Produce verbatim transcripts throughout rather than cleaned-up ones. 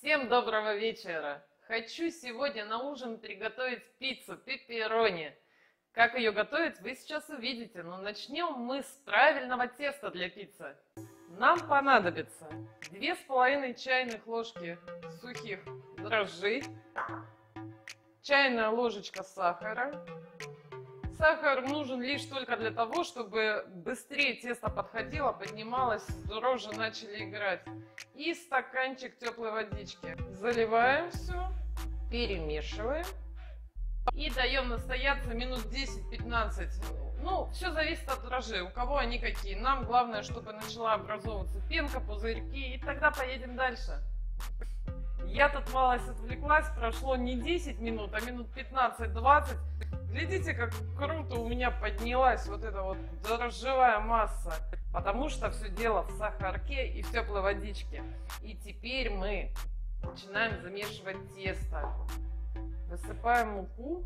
Всем доброго вечера! Хочу сегодня на ужин приготовить пиццу пепперони. Как ее готовить, вы сейчас увидите, но начнем мы с правильного теста для пиццы. Нам понадобится две с половиной чайных ложки сухих дрожжей, чайная ложечка сахара. Сахар нужен лишь только для того, чтобы быстрее тесто подходило, поднималось, дрожжи начали играть. И стаканчик теплой водички. Заливаем все, перемешиваем и даем настояться минут десять-пятнадцать. Ну, все зависит от дрожжей, у кого они какие. Нам главное, чтобы начала образовываться пенка, пузырьки, и тогда поедем дальше. Я тут малость отвлеклась, прошло не десять минут, а минут пятнадцать-двадцать. Глядите, как круто у меня поднялась вот эта вот дрожжевая масса, потому что все дело в сахарке и в теплой водичке. И теперь мы начинаем замешивать тесто. Высыпаем муку.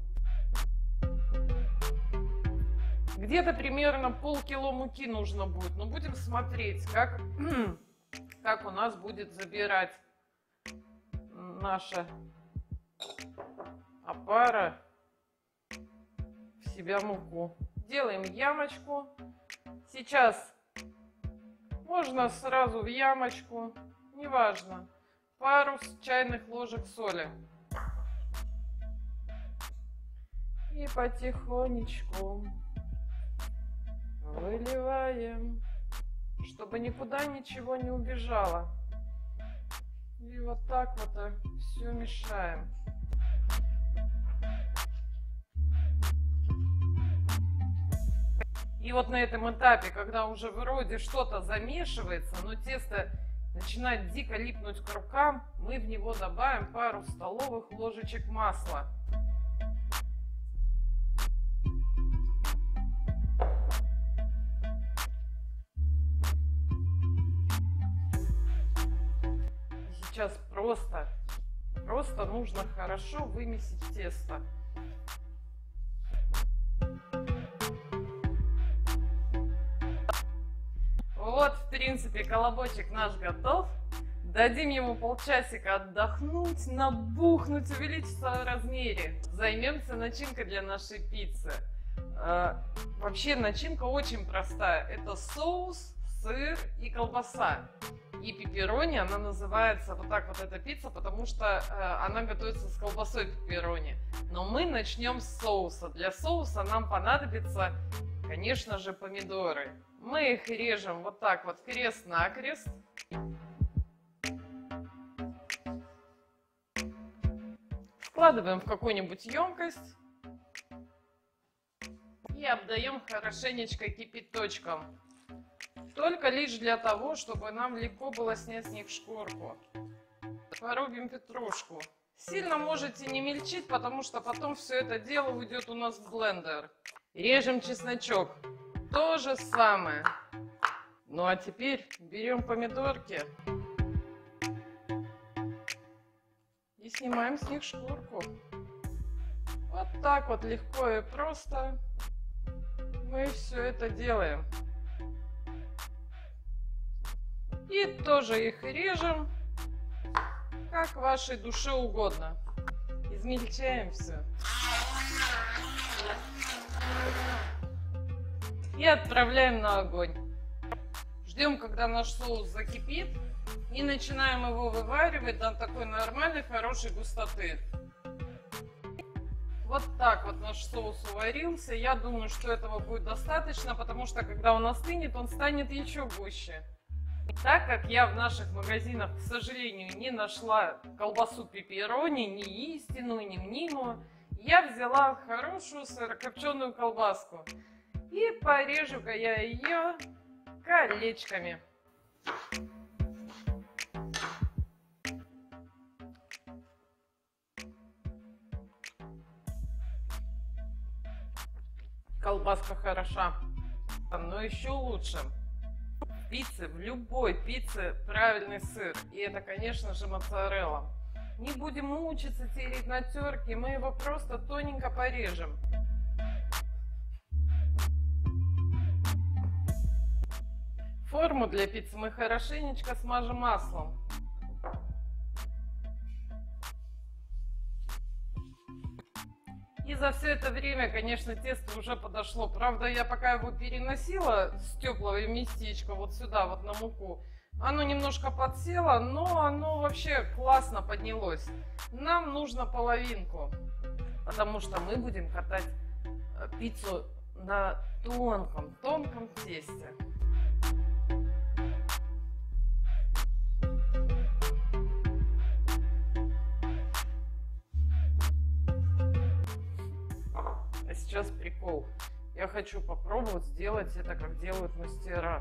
Где-то примерно полкило муки нужно будет, но будем смотреть, как, как у нас будет забирать наша опара в себя муку. Делаем ямочку. Сейчас можно сразу в ямочку, неважно, пару чайных ложек соли. И потихонечку выливаем, чтобы никуда ничего не убежало. И вот так вот все мешаем. И вот на этом этапе, когда уже вроде что-то замешивается, но тесто начинает дико липнуть к рукам, мы в него добавим пару столовых ложечек масла. Сейчас просто, просто нужно хорошо вымесить тесто. Вот, в принципе, колобочек наш готов. Дадим ему полчасика отдохнуть, набухнуть, увеличиться в размере. Займемся начинкой для нашей пиццы. Э, вообще начинка очень простая. Это соус, сыр и колбаса. И пепперони, она называется вот так вот эта пицца, потому что э, она готовится с колбасой пепперони. Но мы начнем с соуса. Для соуса нам понадобится, конечно же, помидоры. Мы их режем вот так вот крест-накрест. Складываем в какую-нибудь емкость. И обдаем хорошенечко кипяточком. Только лишь для того, чтобы нам легко было снять с них шкурку. Порубим петрушку. Сильно можете не мельчить, потому что потом все это дело уйдет у нас в блендер. Режем чесночок. То же самое. Ну а теперь берем помидорки и снимаем с них шкурку. Вот так вот легко и просто мы все это делаем. И тоже их режем, как вашей душе угодно. Измельчаем все. И отправляем на огонь. Ждем, когда наш соус закипит. И начинаем его вываривать до такой нормальной, хорошей густоты. Вот так вот наш соус уварился. Я думаю, что этого будет достаточно, потому что когда он остынет, он станет еще гуще. Так как я в наших магазинах, к сожалению, не нашла колбасу пепперони, ни истинную, ни мнимую, я взяла хорошую сырокопченую колбаску. И порежу-ка я ее колечками. Колбаска хороша, но еще лучше. В пицце, в любой пицце правильный сыр. И это, конечно же, моцарелла. Не будем мучиться, тереть на терке, мы его просто тоненько порежем. Форму для пиццы мы хорошенечко смажем маслом. И за все это время, конечно, тесто уже подошло. Правда, я пока его переносила с теплого местечка вот сюда, вот на муку, оно немножко подсело, но оно вообще классно поднялось. Нам нужно половинку, потому что мы будем катать пиццу на тонком, тонком тесте. А сейчас прикол. Я хочу попробовать сделать это, как делают мастера.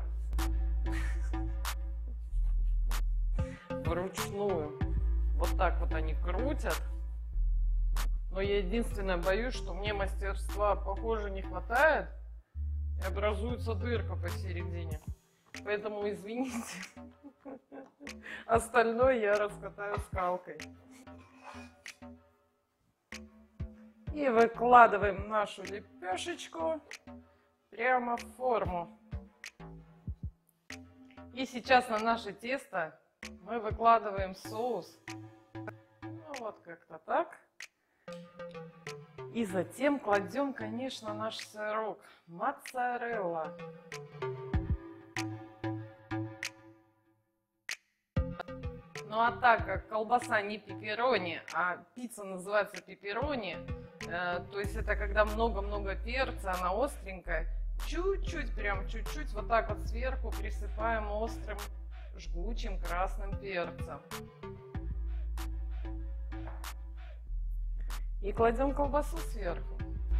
Вручную. Вот так вот они крутят. Но я единственное боюсь, что мне мастерства, похоже, не хватает. И образуется дырка посередине. Поэтому извините. Остальное я раскатаю скалкой. И выкладываем нашу лепешечку прямо в форму. И сейчас на наше тесто мы выкладываем соус. Ну, вот как-то так. И затем кладем, конечно, наш сырок моцарелла. Ну а так как колбаса не пепперони, а пицца называется пепперони, э, то есть это когда много-много перца, она остренькая, чуть-чуть, прям чуть-чуть вот так вот сверху присыпаем острым жгучим красным перцем. И кладем колбасу сверху.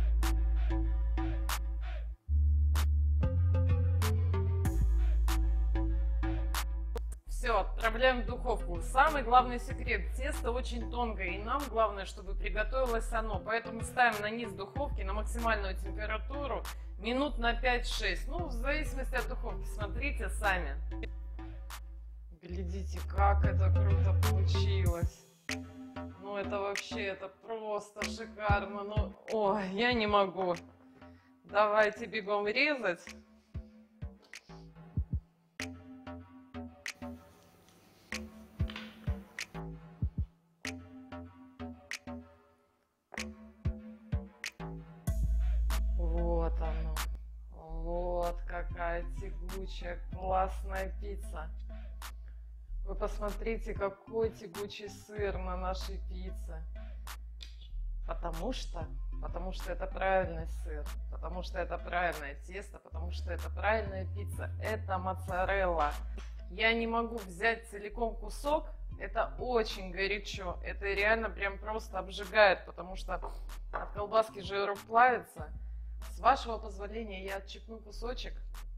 Все, отправляем в духовку. Самый главный секрет: тесто очень тонкое, и нам главное, чтобы приготовилось оно. Поэтому ставим на низ духовки на максимальную температуру минут на пять-шесть. Ну, в зависимости от духовки, смотрите сами. Глядите, как это круто получилось. Ну, это вообще, это просто шикарно. Ну, ой, я не могу. Давайте бегом резать. Вот оно. Вот какая тягучая, классная пицца. Вы посмотрите, какой тягучий сыр на нашей пицце. Потому что, потому что это правильный сыр, потому что это правильное тесто, потому что это правильная пицца. Это моцарелла. Я не могу взять целиком кусок, это очень горячо. Это реально прям просто обжигает, потому что от колбаски жирок плавится. С вашего позволения я отщипну кусочек.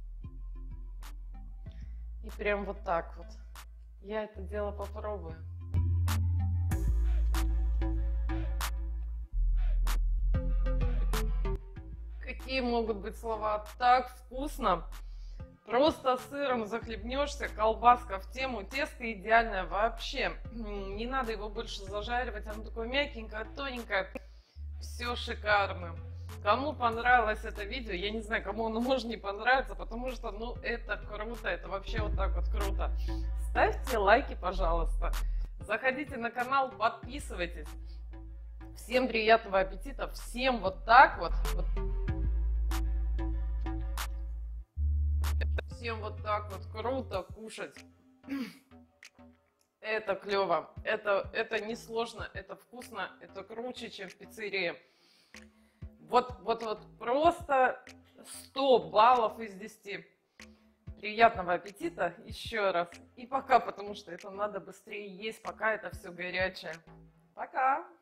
И прям вот так вот. Я это дело попробую. Какие могут быть слова? Так вкусно. Просто сыром захлебнешься, колбаска в тему, тесто идеальное вообще. Не надо его больше зажаривать, оно такое мягенькое, тоненькое. Все шикарно. Кому понравилось это видео, я не знаю, кому оно может не понравиться, потому что, ну, это круто, это вообще вот так вот круто. Ставьте лайки, пожалуйста. Заходите на канал, подписывайтесь. Всем приятного аппетита, всем вот так вот. вот. Всем вот так вот круто кушать. Это клево, это, это несложно, это вкусно, это круче, чем в пиццерии. Вот, вот, вот просто сто баллов из десяти. Приятного аппетита еще раз. И пока, потому что это надо быстрее есть, пока это все горячее. Пока!